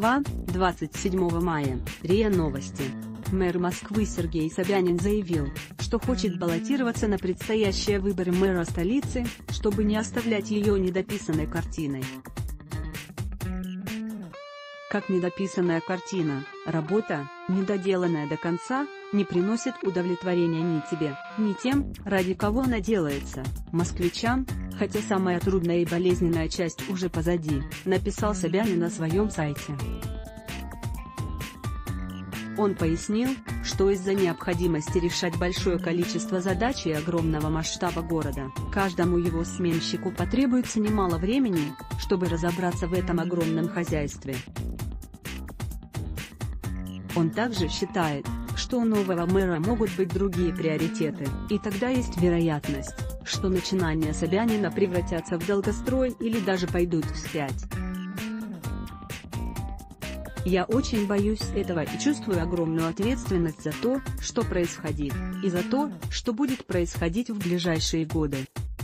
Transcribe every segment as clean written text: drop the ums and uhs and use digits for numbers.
Москва, 27 мая, РИА Новости. Мэр Москвы Сергей Собянин заявил, что хочет баллотироваться на предстоящие выборы мэра столицы, чтобы не оставлять ее недописанной картиной. Как недописанная картина, работа, недоделанная до конца, не приносит удовлетворения ни тебе, ни тем, ради кого она делается, москвичам, хотя самая трудная и болезненная часть уже позади, написал Собянин на своем сайте. Он пояснил, что из-за необходимости решать большое количество задач и огромного масштаба города, каждому его сменщику потребуется немало времени, чтобы разобраться в этом огромном хозяйстве. Он также считает, что у нового мэра могут быть другие приоритеты, и тогда есть вероятность, что начинания Собянина превратятся в долгострой или даже пойдут вспять. Я очень боюсь этого и чувствую огромную ответственность за то, что происходит, и за то, что будет происходить в ближайшие годы.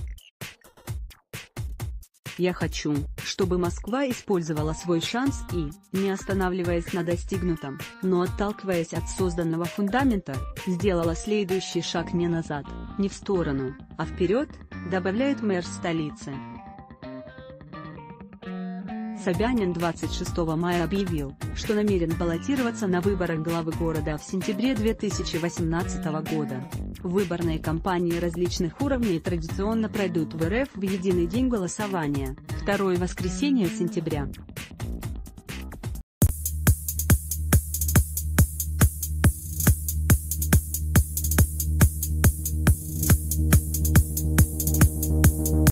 Я хочу, чтобы Москва использовала свой шанс и, не останавливаясь на достигнутом, но отталкиваясь от созданного фундамента, сделала следующий шаг не назад, не в сторону, а вперед, добавляет мэр столицы. Собянин 26 мая объявил, что намерен баллотироваться на выборах главы города в сентябре 2018 года. Выборные кампании различных уровней традиционно пройдут в РФ в единый день голосования, второе воскресенье сентября.